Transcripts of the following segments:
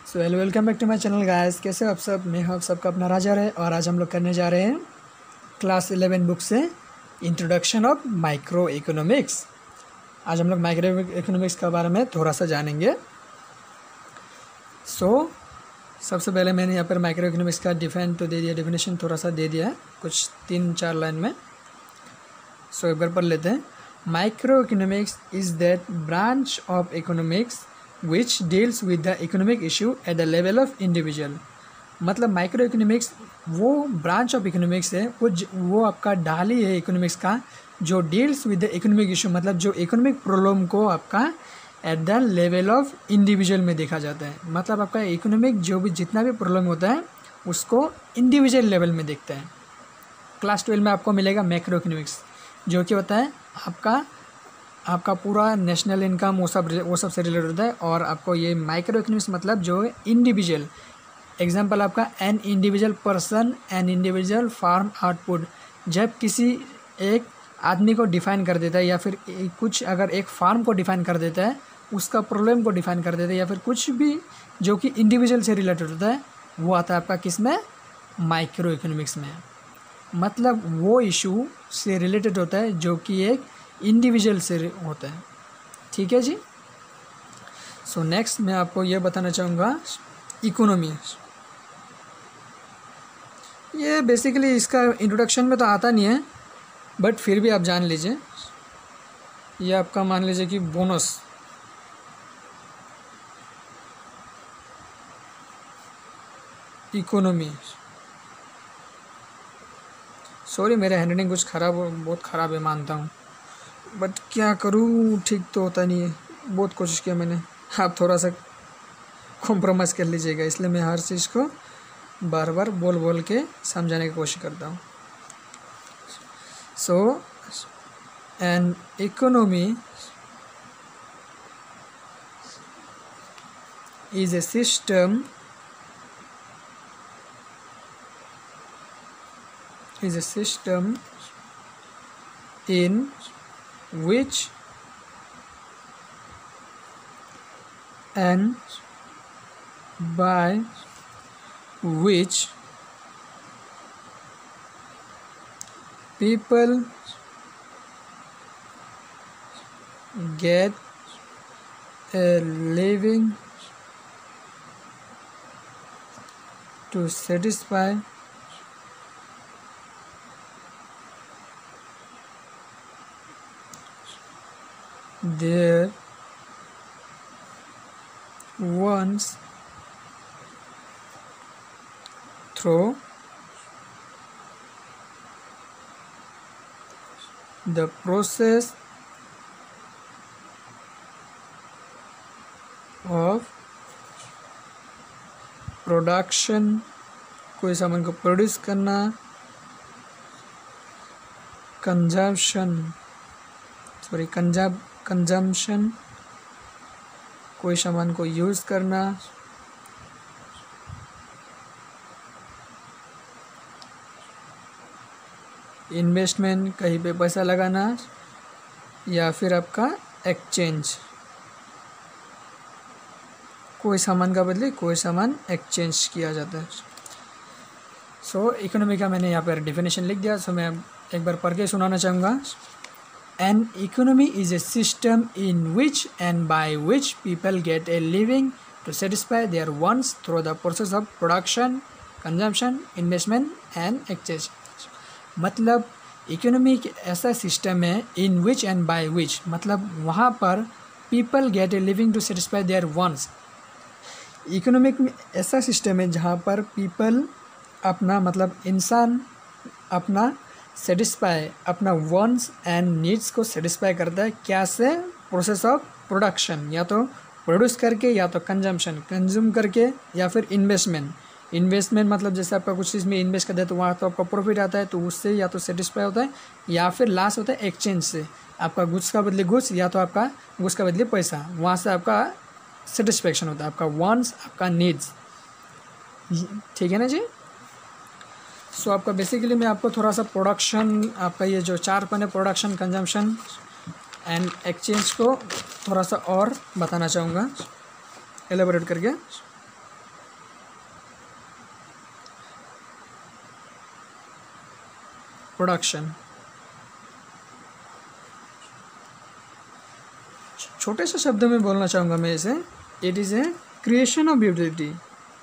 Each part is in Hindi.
So hello, welcome back to my channel guys. कैसे हो आप सब? मैं हूं आप सबका अपना राजा है और आज हम लोग करने जा रहे हैं क्लास 11 बुक से इंट्रोडक्शन ऑफ माइक्रो इकोनॉमिक्स। आज हम लोग माइक्रो इकोनॉमिक्स के बारे में थोड़ा सा जानेंगे। सबसे पहले मैंने यहाँ पर माइक्रो इकोनॉमिक्स का डेफिनेशन थोड़ा सा दे दिया है, कुछ 3-4 लाइन में। एक बार पढ़ लेते हैं। Micro economics is that branch of economics which deals with the economic issue at the level of individual। मतलब माइक्रो इकोनॉमिक्स वो ब्रांच ऑफ इकोनॉमिक्स है, वो आपका डाली है इकोनॉमिक्स का जो deals with the economic issue, मतलब जो इकोनॉमिक प्रॉब्लम को आपका at the level of individual में देखा जाता है। मतलब आपका इकोनॉमिक जो भी जितना भी प्रॉब्लम होता है उसको इंडिविजुअल लेवल में देखता है। क्लास 12 में आपको मिलेगा मैक्रो इकोनॉमिक्स, जो कि होता है आपका पूरा नेशनल इनकम, वो सब से रिलेटेड होता है। और आपको ये माइक्रो इकोनॉमिक्स मतलब जो है इंडिविजुअल, एग्जांपल आपका an individual person, an individual firm output. जब किसी एक आदमी को डिफाइन कर देता है या फिर कुछ अगर एक फार्म को डिफाइन कर देता है, उसका प्रॉब्लम को डिफाइन कर देता है या फिर कुछ भी जो कि इंडिविजुअल से रिलेटेड होता है, वो आता है आपका किस में? माइक्रो इकोनॉमिक्स में। मतलब वो इशू से रिलेटेड होता है जो कि एक इंडिविजुअल से होता है। ठीक है जी। नेक्स्ट मैं आपको ये बताना चाहूँगा इकोनॉमी। ये बेसिकली इसका इंट्रोडक्शन में तो आता नहीं है, बट फिर भी आप जान लीजिए। ये आपका मान लीजिए कि बोनस इकोनॉमी। सॉरी, मेरा हैंडराइटिंग कुछ बहुत ख़राब है, मानता हूँ, बट क्या करूँ, ठीक तो होता नहीं है। बहुत कोशिश किया मैंने, आप थोड़ा सा कॉम्प्रोमाइज़ कर लीजिएगा। इसलिए मैं हर चीज़ को बार बार बोल के समझाने की कोशिश करता हूँ। An economy is a system in which and by which people get a living to satisfy their wants through the process of production. कोई सामान को प्रोड्यूस करना, कंजम्पशन, कोई सामान को यूज़ करना, इन्वेस्टमेंट कहीं पे पैसा लगाना, या फिर आपका एक्सचेंज, कोई सामान का बदले कोई सामान एक्सचेंज किया जाता है। इकोनॉमी का मैंने यहाँ पर डेफिनेशन लिख दिया। मैं एक बार पढ़ के सुनाना चाहूँगा। An economy is a system in which and by which people get a living to satisfy their wants through the process of production, consumption, investment and exchange। मतलब इकोनॉमी एक ऐसा सिस्टम है in which and by which, मतलब वहाँ पर people get a living to satisfy their wants। Economic में ऐसा सिस्टम है जहाँ पर पीपल अपना, मतलब इंसान अपना सेटिस्फाई, अपना वॉन्ट्स एंड नीड्स को सेटिस्फाई करता है। क्या से? प्रोसेस ऑफ प्रोडक्शन, या तो प्रोड्यूस करके, या तो कंज्यूम करके, या फिर इन्वेस्टमेंट मतलब जैसे आपका कुछ चीज़ में इन्वेस्ट कर दे तो वहाँ तो आपका प्रॉफिट आता है, तो उससे या तो सेटिस्फाई होता है, या फिर लास्ट होता है एक्सचेंज से। आपका गुड्स का बदले गुड्स, या तो आपका गुड्स का बदले पैसा, वहाँ से आपका सेटिस्फेक्शन होता है, आपका वॉन्ट्स, आपका नीड्स। ठीक है ना जी। आपका बेसिकली मैं आपको थोड़ा सा प्रोडक्शन, आपका ये जो 4 पॉइंट है, प्रोडक्शन, कंजम्पशन एंड एक्सचेंज को थोड़ा सा और बताना चाहूँगा एलेबोरेट करके। प्रोडक्शन। छोटे से शब्दों में बोलना चाहूँगा मैं इसे, it is a creation of utility.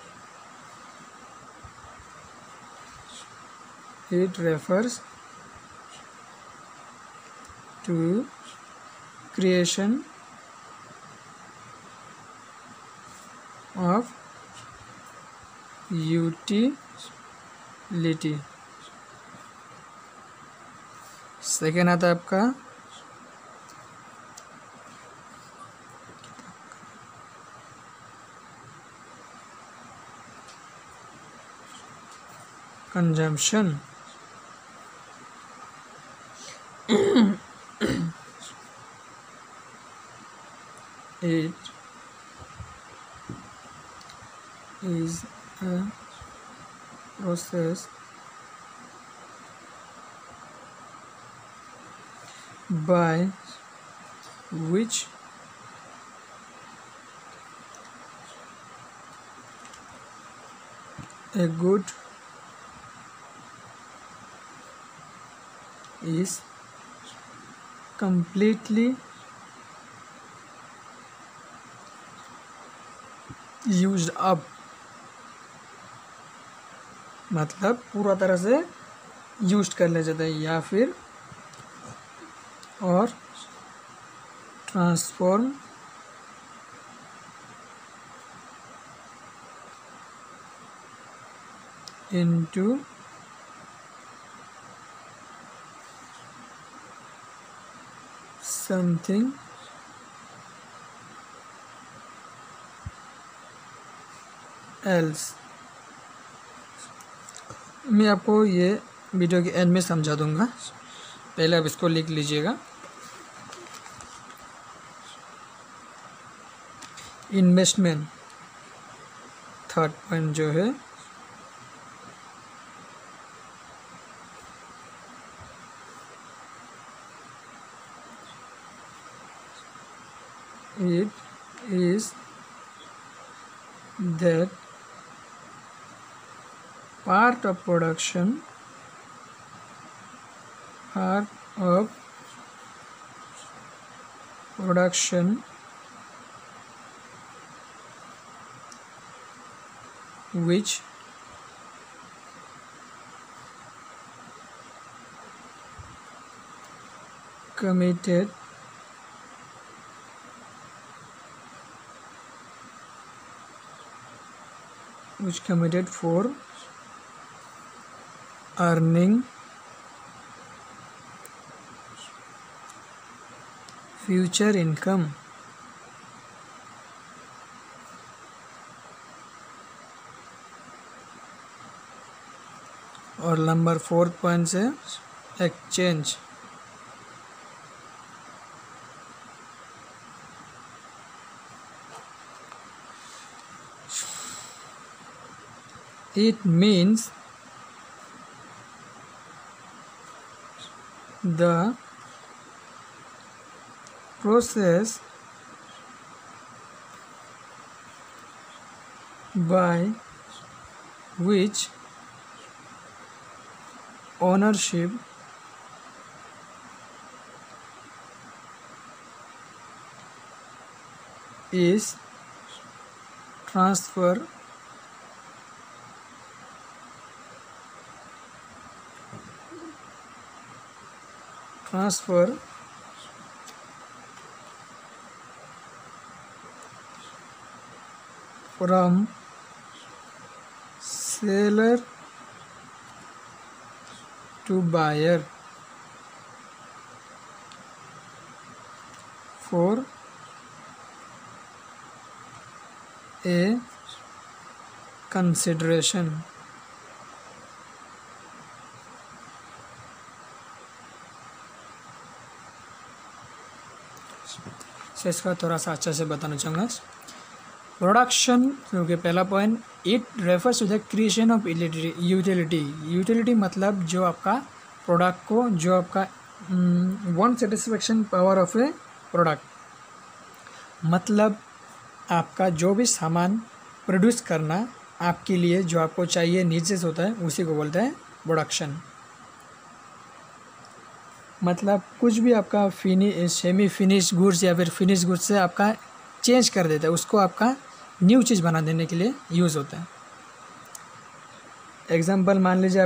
It refers to creation of utility. Second आता है आपका consumption. It is a process by which a good is completely used up, मतलब पूरा तरह से यूज कर लिया जाता है, या फिर और ट्रांसफॉर्म इनटू समथिंग एल्स। मैं आपको ये वीडियो के एंड में समझा दूंगा, पहले आप इसको लिख लीजिएगा। इन्वेस्टमेंट, थर्ड पॉइंट जो है it is that part of production which committed for earning future income। और नंबर 4 पॉइंट है exchange. It means the process by which ownership is transferred from seller to buyer for a consideration। से इसका थोड़ा सा अच्छा से बताना चाहूँगा। प्रोडक्शन क्योंकि पहला point, it refers to the creation of utility. Utility मतलब जो आपका प्रोडक्ट को, जो आपका one satisfaction power of a product, मतलब आपका जो भी सामान प्रोड्यूस करना आपके लिए जो आपको चाहिए नीचे से होता है, उसी को बोलते हैं प्रोडक्शन। मतलब कुछ भी आपका सेमी फिनिश गुड्स या फिर फिनिश गुड्स से आपका चेंज कर देता है, उसको आपका न्यू चीज़ बना देने के लिए यूज़ होता है। एग्जांपल मान लीजिए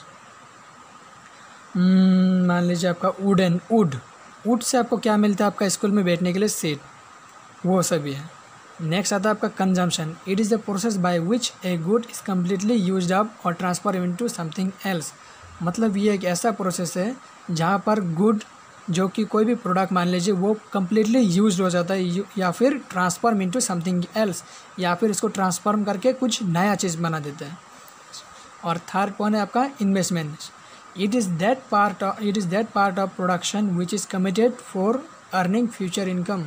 आपका वुड से आपको क्या मिलता है, आपका स्कूल में बैठने के लिए सीट, वो सभी है। नेक्स्ट आता है आपका consumption. It is the process by which a good is completely used up और ट्रांसफर इनटू समथिंग एल्स। मतलब ये एक ऐसा प्रोसेस है जहाँ पर गुड जो कि कोई भी प्रोडक्ट मान लीजिए वो कम्प्लीटली यूज्ड हो जाता है या फिर ट्रांसफॉर्म इनटू समथिंग एल्स, या फिर इसको ट्रांसफॉर्म करके कुछ नया चीज़ बना देता है। और थर्ड पॉइंट है आपका investment. It is that part of production which is committed for earning future income.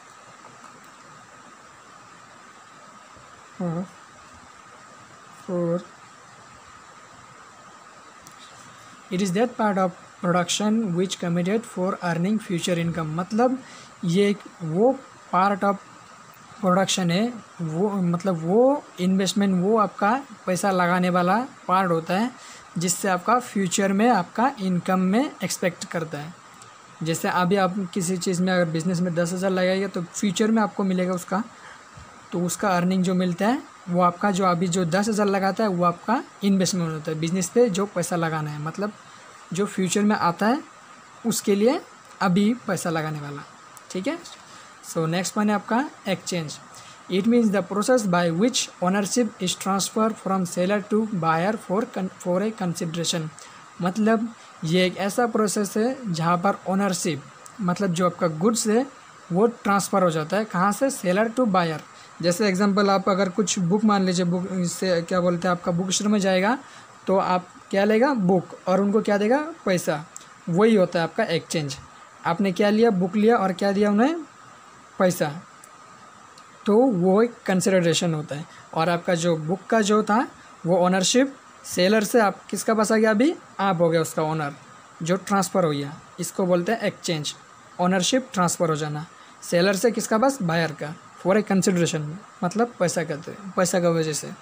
It is that part of production which committed for earning future income. मतलब ये वो पार्ट ऑफ प्रोडक्शन है, वो मतलब वो इन्वेस्टमेंट, वो आपका पैसा लगाने वाला पार्ट होता है जिससे आपका फ्यूचर में आपका इनकम में एक्सपेक्ट करता है। जैसे अभी आप किसी चीज़ में अगर बिज़नेस में 10,000 लगाइएगा तो फ्यूचर में आपको मिलेगा उसका, तो उसका अर्निंग जो मिलता है वो आपका जो अभी जो 10,000 लगाता है वो आपका इन्वेस्टमेंट होता है बिजनेस पे जो पैसा लगाना है, मतलब जो फ्यूचर में आता है उसके लिए अभी पैसा लगाने वाला। ठीक है। सो नेक्स्ट पॉइंट है आपका exchange. It means the process by which ownership is transfer from seller to buyer for a consideration. मतलब ये एक ऐसा प्रोसेस है जहाँ पर ओनरशिप मतलब जो आपका गुड्स है वो ट्रांसफ़र हो जाता है, कहाँ से, सेलर टू बायर। जैसे एग्जांपल आप अगर कुछ बुक मान लीजिए, बुक से क्या बोलते हैं, आपका बुक स्टोर में जाएगा तो आप क्या लेगा, बुक, और उनको क्या देगा, पैसा। वही होता है आपका एक्सचेंज। आपने क्या लिया, बुक लिया और क्या दिया उन्हें, पैसा, तो वो एक कंसिडरेशन होता है। और आपका जो बुक का जो था वो ओनरशिप सेलर से आप किसका पास आ गया, अभी आप हो गया उसका ओनर, जो ट्रांसफ़र हो गया, इसको बोलते हैं एक्सचेंज। ओनरशिप ट्रांसफ़र हो जाना सेलर से किसका पास, बायर का, फॉर ए कंसिडरेशन, मतलब पैसा कहते हैं, पैसा का वजह से।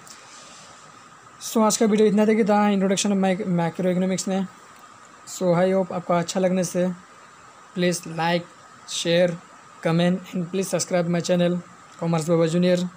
सो आज का वीडियो इतना तक ही था, इंट्रोडक्शन ऑफ मैक्रो इकोनॉमिक्स में। सो आई होप आपको अच्छा लगने से please like, share, comment and please subscribe my channel Commerce Baba junior.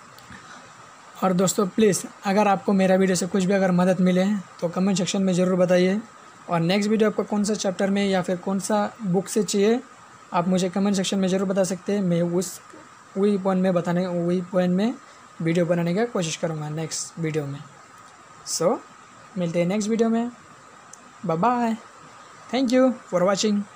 और दोस्तों प्लीज़ अगर आपको मेरा वीडियो से कुछ भी अगर मदद मिले तो कमेंट सेक्शन में ज़रूर बताइए। और नेक्स्ट वीडियो आपको कौन सा चैप्टर में या फिर कौन सा बुक से चाहिए आप मुझे कमेंट सेक्शन में ज़रूर बता सकते हैं। मैं वही पॉइंट में वीडियो बनाने का कोशिश करूँगा नेक्स्ट वीडियो में। सो मिलते हैं नेक्स्ट वीडियो में। Bye bye, thank you for watching.